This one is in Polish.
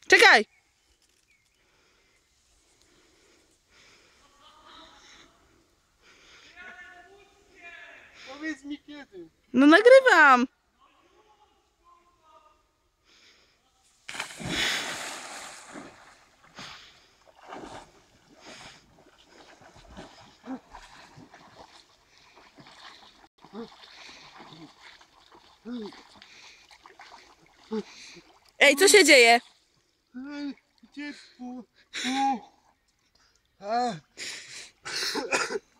Czekaj! Powiedz mi kiedy. No nagrywam! Ej, co się dzieje? Gdzie tu?